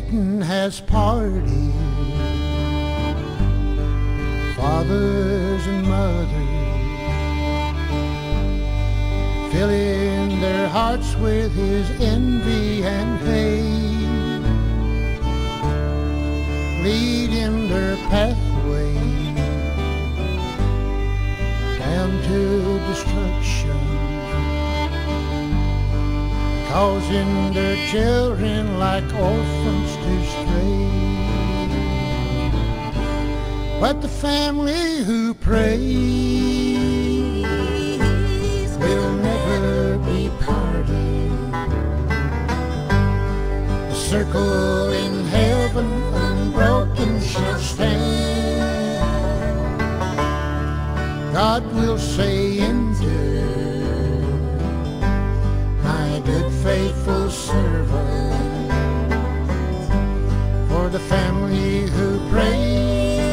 Satan has parted, fathers and mothers, filling their hearts with his envy and hate, leading their pathway down to destruction, causing their children like orphans to stray. But the family who prays will never be parted. The circle in heaven unbroken shall stand. God will say, "Enter, my good faithful servant." For the family who prays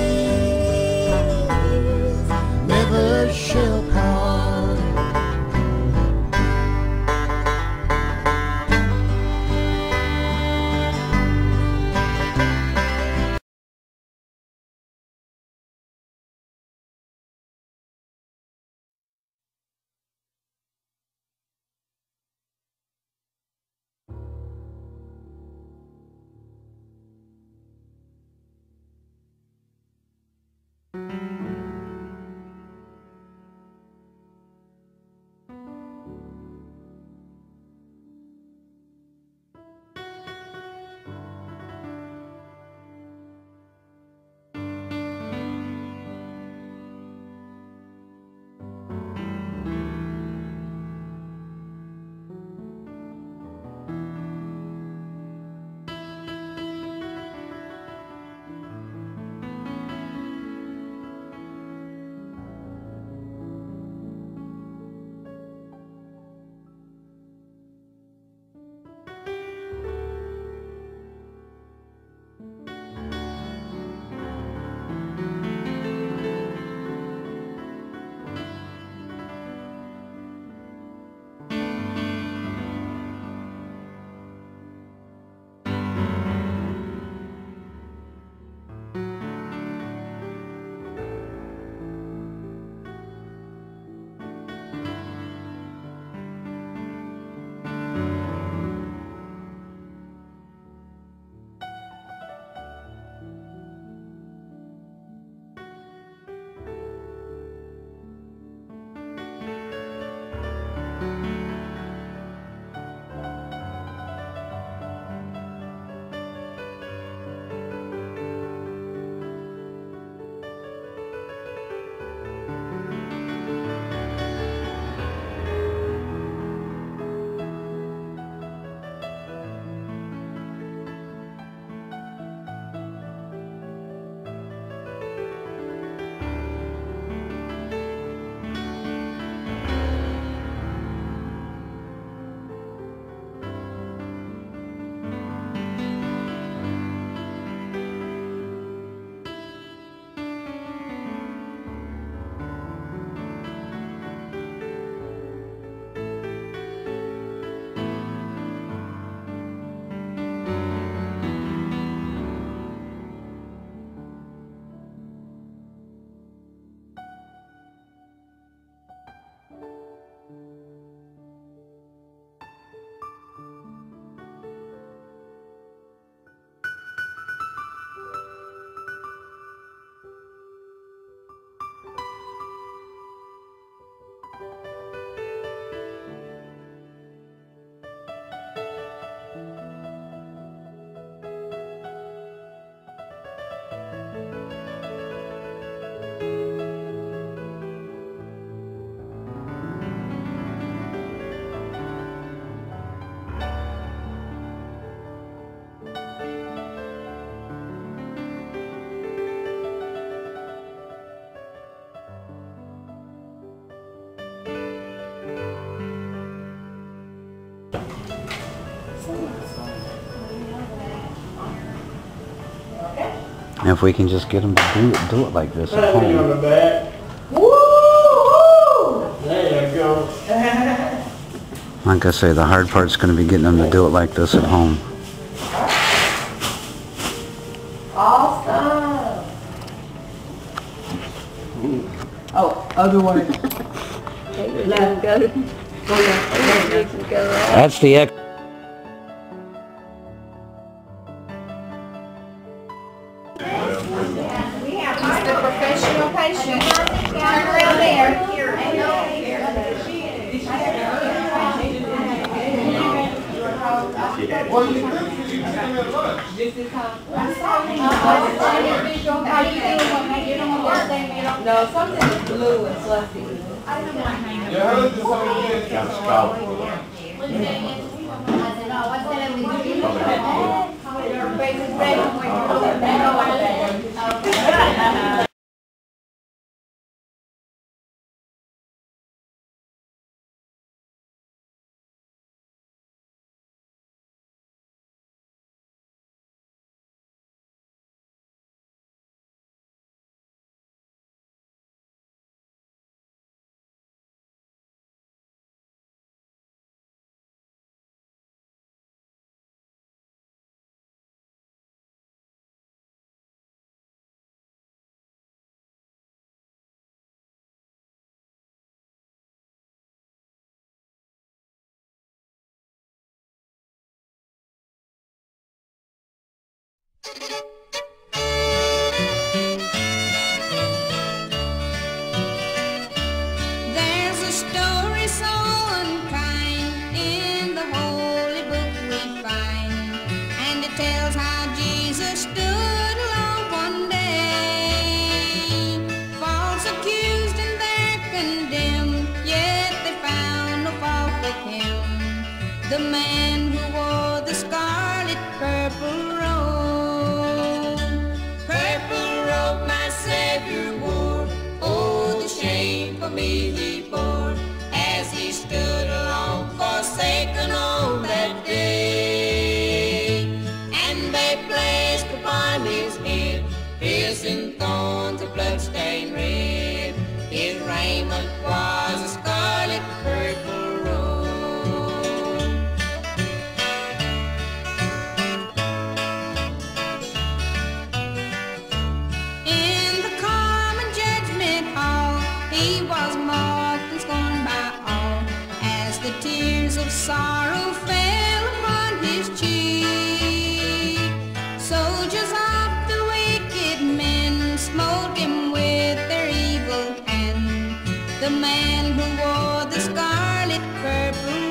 never shall part. And if we can just get them to do it like this at home. On the back. Woo! There you go. Like I say, the hard part's going to be getting them to do it like this at home. Oh, other way. Left. Go. Go left. Go right. That's the X. He's the professional patient. Turn around there. No, something is blue and fluffy. There's a story so unkind in the holy book we find, and it tells how Jesus stood alone one day, false accused and there condemned, yet they found no fault with him. The man who wore the scarlet purple robe, my Savior wore. Oh, the shame for me he bore, as he stood alone, forsaken on that day. And they placed upon his head piercing thorns of blood-stained red. His raiment was a scarlet purple robe. In the common judgment hall, he was mocked and scorned by all, as the tears of sorrow fell upon his cheek. Soldiers of the wicked men smote him with their evil hand, the man who wore the scarlet purple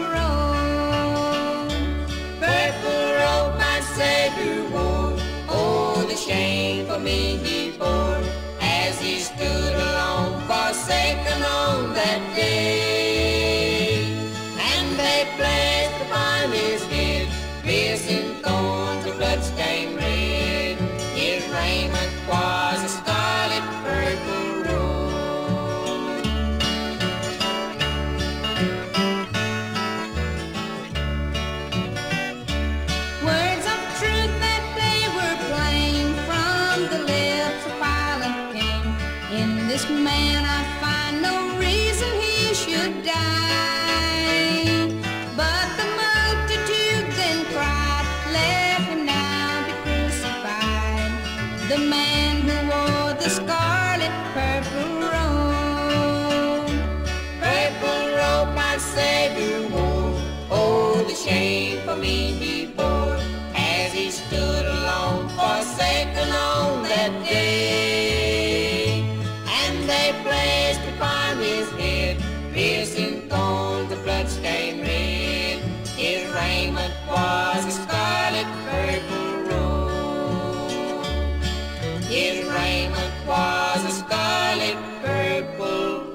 robe, my Savior wore. Oh, the shame for me he bore, as he stood alone, forsaken on that day. And they placed upon his head piercing thorns of blood-stained red. His raiment was a scarlet purple robe. Words of truth that they were plain from the lips of Pilate came. In this man I find no reason he should die. But the multitude then cried, let him now be crucified. The man who wore the scarlet purple robe, my Savior wore. Oh, the shame for me he bore, as he stood alone, forsaken on that day. And they placed upon his head piercing thorns of blood-stained red. His raiment was a scarlet purple robe. His raiment was a scarlet purple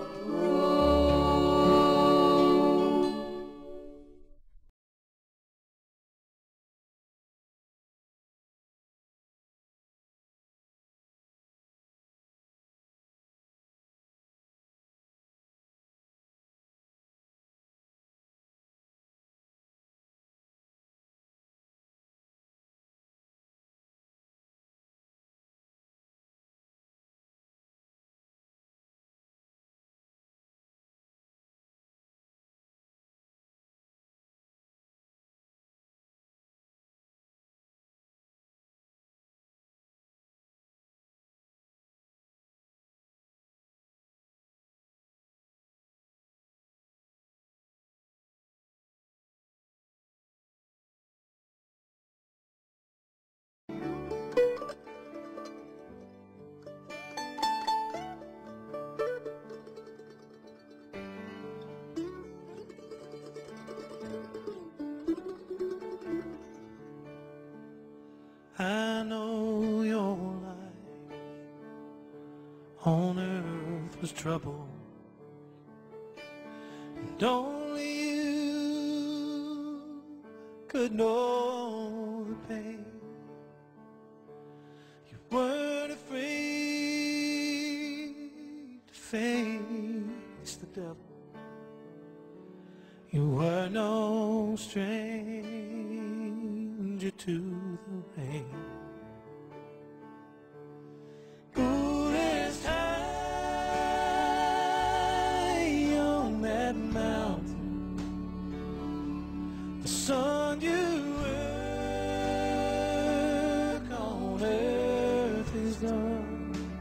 on earth was trouble, and only you could know the pain. You weren't afraid to face the devil. You were no stranger to the rain. Buddhist high on that mountain, the sun you work on earth is done.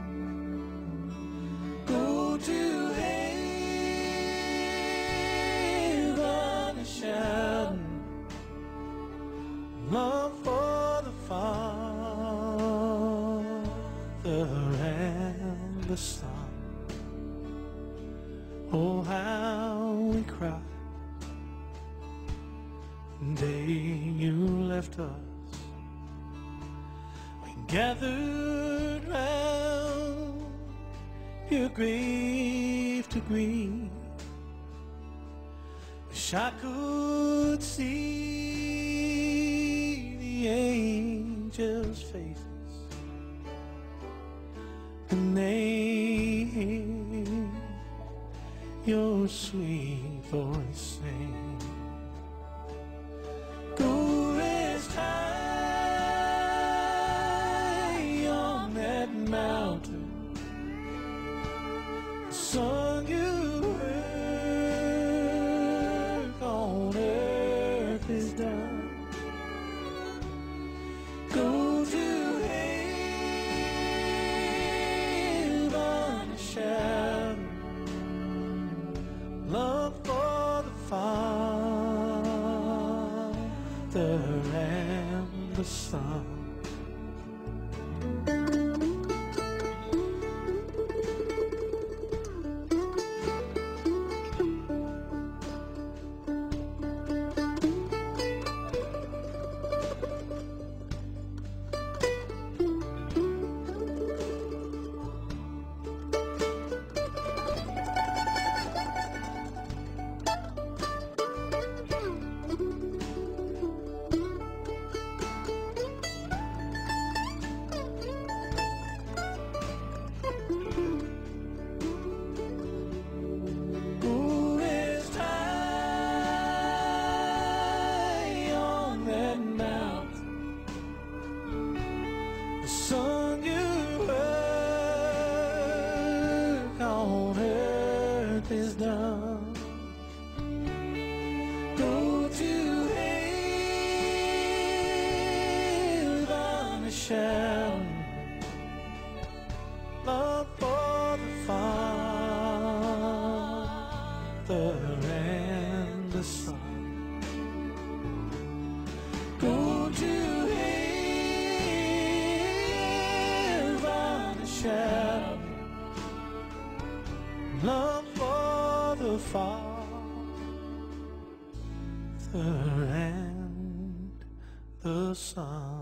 Go to heaven shouting love for the Father and the Son. Oh, how we cried the day you left us. We gathered round your grave to grieve. Wish I could see the angels' faces when they hear your sweet voice sing. Go rest high on that mountain, the song you on earth is done. Go to heaven shouting love for the Father and the Son. Son, you work on earth is done. Go to heaven shouting love for the Father and the Son. Go to shout love for the Father and the Son.